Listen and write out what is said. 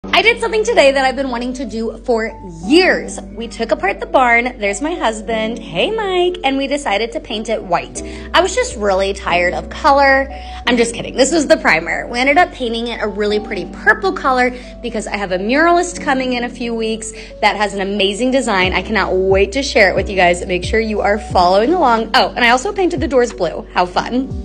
I did something today that I've been wanting to do for years. We took apart the barn. There's my husband. Hey, Mike. And we decided to paint it white. I was just really tired of color. I'm just kidding. This was the primer. We ended up painting it a really pretty purple color because I have a muralist coming in a few weeks that has an amazing design. I cannot wait to share it with you guys. Make sure you are following along. Oh, and I also painted the doors blue. How fun.